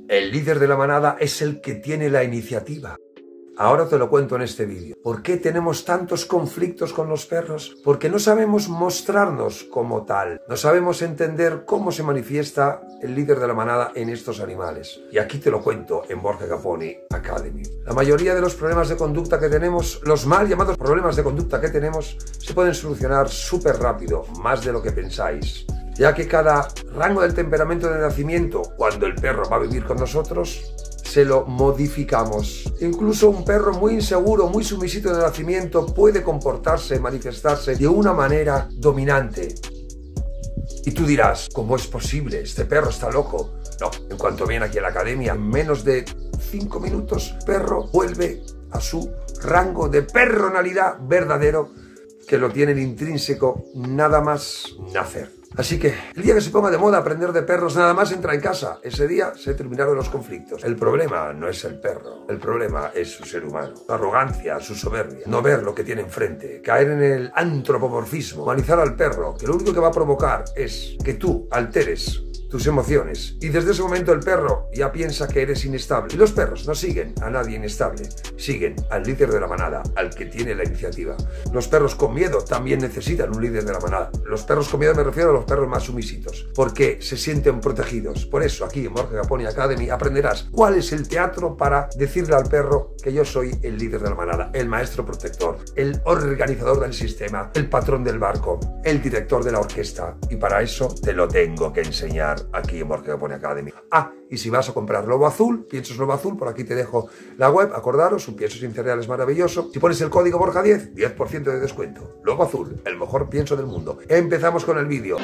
El líder de la manada es el que tiene la iniciativa. Ahora te lo cuento en este vídeo. ¿Por qué tenemos tantos conflictos con los perros? Porque no sabemos mostrarnos como tal. No sabemos entender cómo se manifiesta el líder de la manada en estos animales. Y aquí te lo cuento en Borja Caponi Academy. La mayoría de los problemas de conducta que tenemos, los mal llamados problemas de conducta que tenemos, se pueden solucionar súper rápido, más de lo que pensáis. Ya que cada rango del temperamento de nacimiento, cuando el perro va a vivir con nosotros, se lo modificamos. Incluso un perro muy inseguro, muy sumisito de nacimiento puede comportarse, manifestarse de una manera dominante. Y tú dirás, ¿cómo es posible? Este perro está loco. No, en cuanto viene aquí a la academia, en menos de 5 minutos, perro vuelve a su rango de personalidad verdadero que lo tiene el intrínseco nada más nacer. Así que el día que se ponga de moda aprender de perros nada más entra en casa, ese día se terminaron los conflictos. El problema no es el perro, el problema es su ser humano, su arrogancia, su soberbia, no ver lo que tiene enfrente, caer en el antropomorfismo, humanizar al perro, que lo único que va a provocar es que tú alteres tus emociones y desde ese momento el perro ya piensa que eres inestable. Y los perros no siguen a nadie inestable, siguen al líder de la manada, al que tiene la iniciativa. Los perros con miedo también necesitan un líder de la manada. Los perros con miedo me refiero a los perros más sumisitos, porque se sienten protegidos. Por eso aquí en Borja Caponi Academy aprenderás cuál es el teatro para decirle al perro que yo soy el líder de la manada, el maestro protector, el organizador del sistema, el patrón del barco, el director de la orquesta. Y para eso te lo tengo que enseñar aquí en Borja Caponi Academy. Y si vas a comprar Lobo Azul, piensos Lobo Azul, por aquí te dejo la web, acordaros, un pienso sin cereales maravilloso. Si pones el código Borja10, 10% de descuento. Lobo Azul, el mejor pienso del mundo. Empezamos con el vídeo.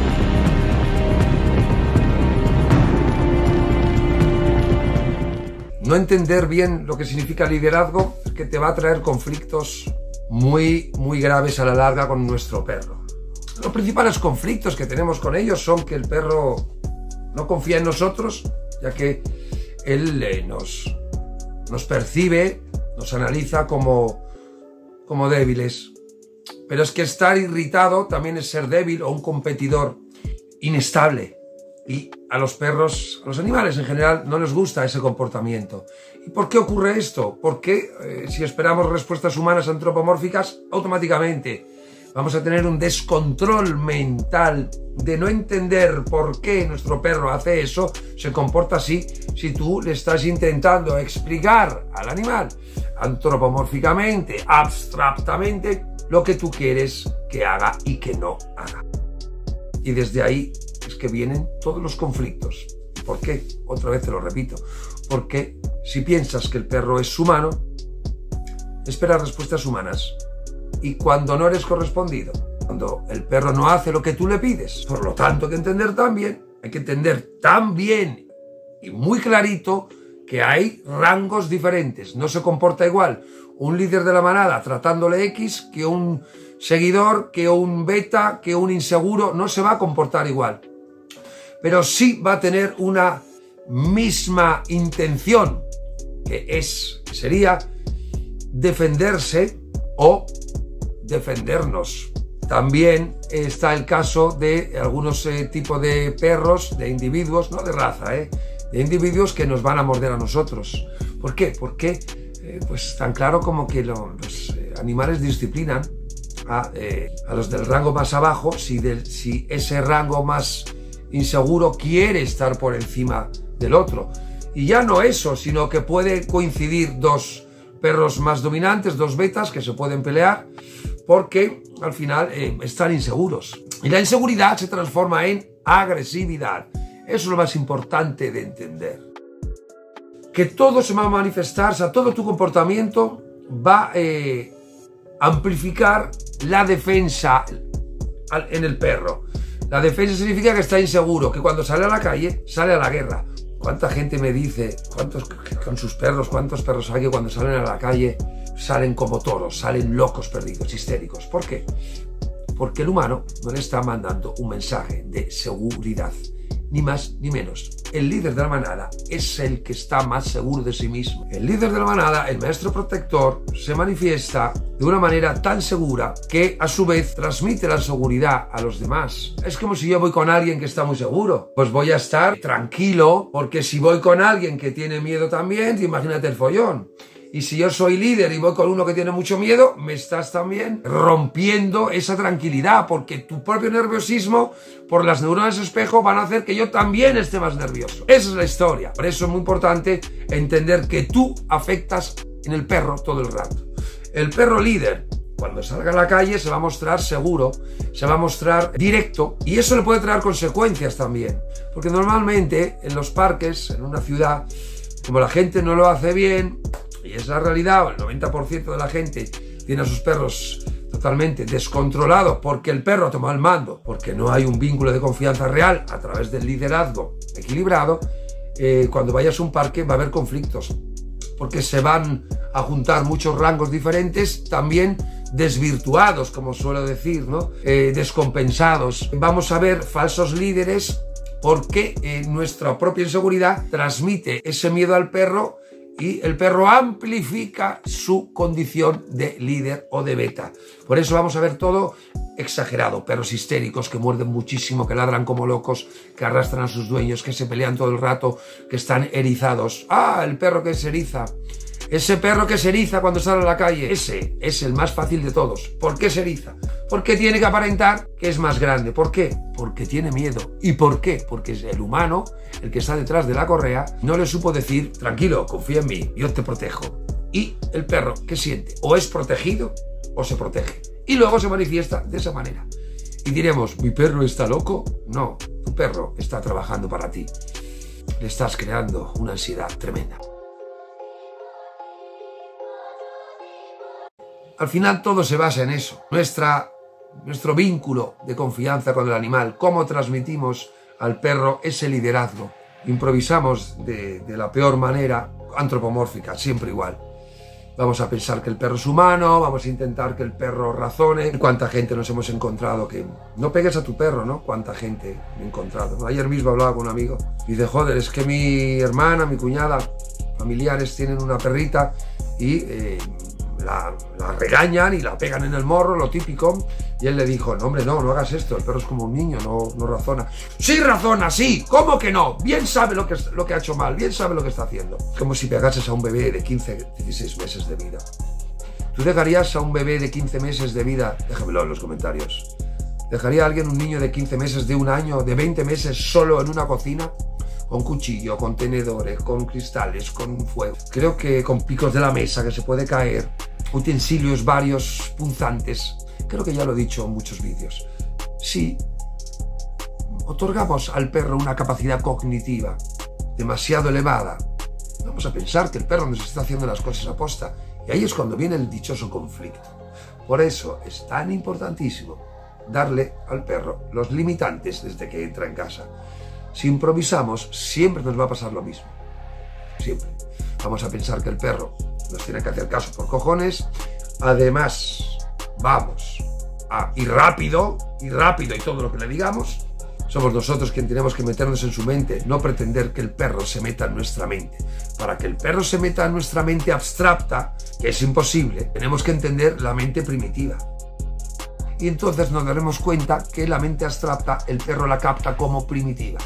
No entender bien lo que significa liderazgo es que te va a traer conflictos muy graves a la larga con nuestro perro. Los principales conflictos que tenemos con ellos son que el perro no confía en nosotros, ya que él nos percibe, nos analiza como débiles. Pero es que estar irritado también es ser débil o un competidor inestable. Y a los perros, a los animales en general, no les gusta ese comportamiento. ¿Y por qué ocurre esto? Porque si esperamos respuestas humanas antropomórficas, automáticamente vamos a tener un descontrol mental de no entender por qué nuestro perro hace eso, se comporta así, si tú le estás intentando explicar al animal antropomórficamente, abstractamente, lo que tú quieres que haga y que no haga. Y desde ahí es que vienen todos los conflictos. ¿Por qué? Otra vez te lo repito. Porque si piensas que el perro es humano, esperas respuestas humanas. Y cuando no eres correspondido, cuando el perro no hace lo que tú le pides, por lo tanto hay que entender también y muy clarito que hay rangos diferentes. No se comporta igual un líder de la manada tratándole X que un seguidor, que un beta, que un inseguro. No se va a comportar igual. Pero sí va a tener una misma intención, que sería defenderse o defendernos. También está el caso de algunos tipos de perros, de individuos, no de raza, de individuos que nos van a morder a nosotros. ¿Por qué? Porque pues tan claro como que los animales disciplinan a los del rango más abajo si ese rango más inseguro quiere estar por encima del otro. Y ya no eso, sino que puede coincidir dos perros más dominantes, dos betas que se pueden pelear porque al final están inseguros. Y la inseguridad se transforma en agresividad. Eso es lo más importante de entender. Que todo se va a manifestar, o sea, todo tu comportamiento va a amplificar la defensa en el perro. La defensa significa que está inseguro, que cuando sale a la calle, sale a la guerra. ¿Cuánta gente me dice, con sus perros, cuántos perros hay que cuando salen a la calle salen como toros, salen locos, perdidos, histéricos? ¿Por qué? Porque el humano no le está mandando un mensaje de seguridad, ni más ni menos. El líder de la manada es el que está más seguro de sí mismo. El líder de la manada, el maestro protector, se manifiesta de una manera tan segura que a su vez transmite la seguridad a los demás. Es como si yo voy con alguien que está muy seguro. Pues voy a estar tranquilo, porque si voy con alguien que tiene miedo también, imagínate el follón. Y si yo soy líder y voy con uno que tiene mucho miedo, me estás también rompiendo esa tranquilidad, porque tu propio nerviosismo por las neuronas espejo van a hacer que yo también esté más nervioso. Esa es la historia. Por eso es muy importante entender que tú afectas en el perro todo el rato. El perro líder, cuando salga a la calle, se va a mostrar seguro, se va a mostrar directo, y eso le puede traer consecuencias también. Porque normalmente en los parques, en una ciudad, como la gente no lo hace bien, y es la realidad, el 90% de la gente tiene a sus perros totalmente descontrolados porque el perro toma el mando, porque no hay un vínculo de confianza real a través del liderazgo equilibrado. Cuando vayas a un parque va a haber conflictos, porque se van a juntar muchos rangos diferentes, también desvirtuados, como suelo decir, ¿no? Descompensados. Vamos a ver falsos líderes porque nuestra propia inseguridad transmite ese miedo al perro, y el perro amplifica su condición de líder o de beta. Por eso vamos a ver todo exagerado. Perros histéricos que muerden muchísimo, que ladran como locos, que arrastran a sus dueños, que se pelean todo el rato, que están erizados. ¡Ah, el perro que se eriza! Ese perro que se eriza cuando sale a la calle, ese es el más fácil de todos. ¿Por qué se eriza? Porque tiene que aparentar que es más grande. ¿Por qué? Porque tiene miedo. ¿Y por qué? Porque el humano, el que está detrás de la correa, no le supo decir, tranquilo, confía en mí, yo te protejo. Y el perro, ¿qué siente? O es protegido o se protege. Y luego se manifiesta de esa manera. Y diremos, ¿mi perro está loco? No, tu perro está trabajando para ti. Le estás creando una ansiedad tremenda. Al final todo se basa en eso. Nuestro vínculo de confianza con el animal, cómo transmitimos al perro ese liderazgo. Improvisamos de la peor manera, antropomórfica, siempre igual. Vamos a pensar que el perro es humano, vamos a intentar que el perro razone. ¿Cuánta gente nos hemos encontrado que no pegues a tu perro, ¿no? ¿Cuánta gente me he encontrado? Ayer mismo hablaba con un amigo y dice, joder, es que mi hermana, mi cuñada, familiares tienen una perrita y la regañan y la pegan en el morro, lo típico, y él le dijo, no hombre, no hagas esto, el perro es como un niño, no razona. Sí razona, sí, ¿cómo que no? Bien sabe lo que ha hecho mal, bien sabe lo que está haciendo. Es como si pegases a un bebé de 15, 16 meses de vida. ¿Tú dejarías a un bebé de 15 meses de vida? Déjamelo en los comentarios. ¿Dejaría a alguien, un niño de 15 meses, de un año, de 20 meses, solo en una cocina? Con cuchillo, con tenedores, con cristales, con fuego. Creo que con picos de la mesa que se puede caer, utensilios varios punzantes. Creo que ya lo he dicho en muchos vídeos. Si otorgamos al perro una capacidad cognitiva demasiado elevada, vamos a pensar que el perro nos está haciendo las cosas a posta. Y ahí es cuando viene el dichoso conflicto. Por eso es tan importantísimo darle al perro los limitantes desde que entra en casa. Si improvisamos, siempre nos va a pasar lo mismo. Siempre. Vamos a pensar que el perro nos tiene que hacer caso por cojones. Además, vamos a ir rápido y todo lo que le digamos. Somos nosotros quienes tenemos que meternos en su mente, no pretender que el perro se meta en nuestra mente. Para que el perro se meta en nuestra mente abstracta, que es imposible, tenemos que entender la mente primitiva. Y entonces nos daremos cuenta que la mente abstracta el perro la capta como primitiva.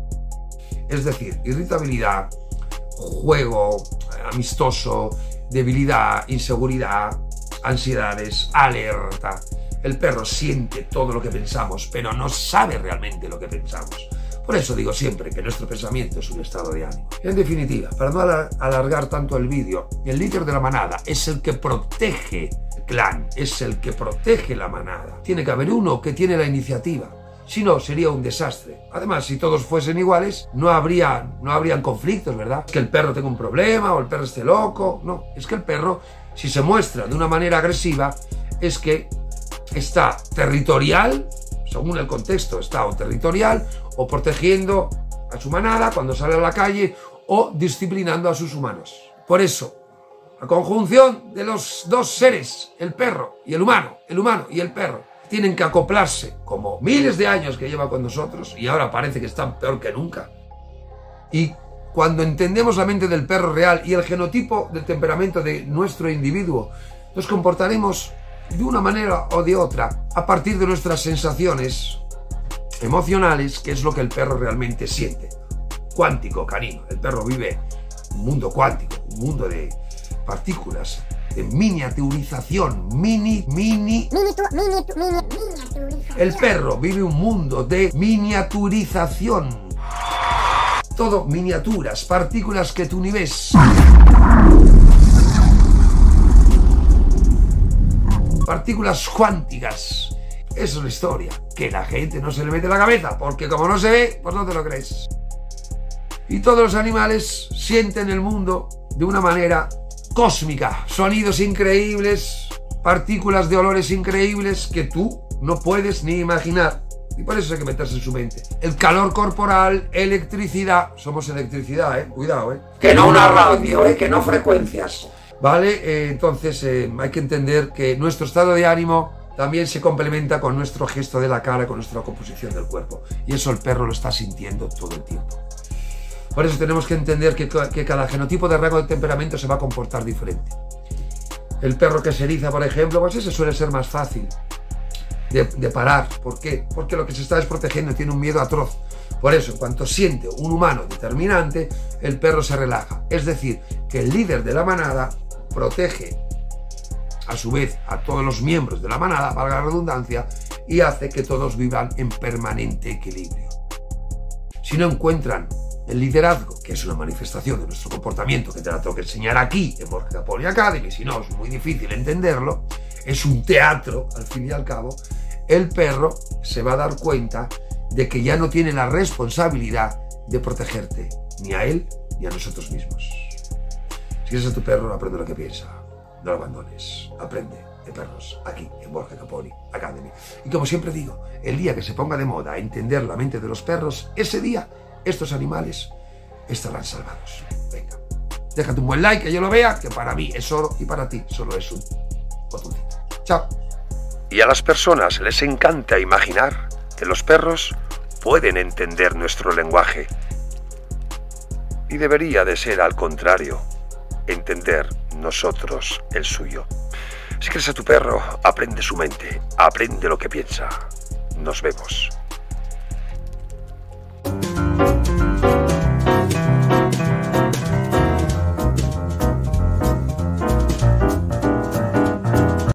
Es decir, irritabilidad, juego amistoso, debilidad, inseguridad, ansiedades, alerta. El perro siente todo lo que pensamos, pero no sabe realmente lo que pensamos. Por eso digo siempre que nuestro pensamiento es un estado de ánimo. En definitiva, para no alargar tanto el vídeo, el líder de la manada es el que protege el clan, es el que protege la manada. Tiene que haber uno que tiene la iniciativa. Si no, sería un desastre. Además, si todos fuesen iguales, no habrían conflictos, ¿verdad? Que el perro tenga un problema o el perro esté loco. No, es que el perro, si se muestra de una manera agresiva, es que está territorial, según el contexto, está o territorial o protegiendo a su manada cuando sale a la calle o disciplinando a sus humanos. Por eso, la conjunción de los dos seres, el perro y el humano y el perro, tienen que acoplarse, como miles de años que lleva con nosotros, y ahora parece que están peor que nunca. Y cuando entendemos la mente del perro real y el genotipo del temperamento de nuestro individuo, nos comportaremos de una manera o de otra a partir de nuestras sensaciones emocionales, que es lo que el perro realmente siente. Cuántico, cariño. El perro vive un mundo cuántico, un mundo de partículas, de miniaturización, El perro vive un mundo de miniaturización. Todo miniaturas, partículas que tú ni ves. Partículas cuánticas. Eso es la historia, que la gente no se le mete en la cabeza, porque como no se ve, pues no te lo crees. Y todos los animales sienten el mundo de una manera cósmica. Sonidos increíbles, partículas de olores increíbles que tú no puedes ni imaginar. Y por eso hay que meterse en su mente. El calor corporal, electricidad. Somos electricidad, cuidado, Que no una radio, que no frecuencias. ¿Vale? Entonces hay que entender que nuestro estado de ánimo también se complementa con nuestro gesto de la cara, con nuestra composición del cuerpo. Y eso el perro lo está sintiendo todo el tiempo. Por eso tenemos que entender que cada genotipo de rango de temperamento se va a comportar diferente. El perro que se eriza, por ejemplo, pues ese suele ser más fácil de parar. ¿Por qué? Porque lo que se está desprotegiendo tiene un miedo atroz. Por eso, en cuanto siente un humano determinante, el perro se relaja. Es decir, que el líder de la manada protege a su vez a todos los miembros de la manada, valga la redundancia, y hace que todos vivan en permanente equilibrio. Si no encuentran el liderazgo, que es una manifestación de nuestro comportamiento, que te la tengo que enseñar aquí en Borja Caponi Academy, si no es muy difícil entenderlo, es un teatro al fin y al cabo, el perro se va a dar cuenta de que ya no tiene la responsabilidad de protegerte, ni a él ni a nosotros mismos. Si quieres a tu perro, aprende lo que piensa, no lo abandones, aprende de perros aquí en Borja Caponi Academy. Y como siempre digo, el día que se ponga de moda entender la mente de los perros, ese día estos animales estarán salvados. Venga, déjate un buen like, que yo lo vea, que para mí es oro y para ti solo es un botoncito. Chao. Y a las personas les encanta imaginar que los perros pueden entender nuestro lenguaje. Y debería de ser al contrario, entender nosotros el suyo. Si quieres a tu perro, aprende su mente, aprende lo que piensa. Nos vemos.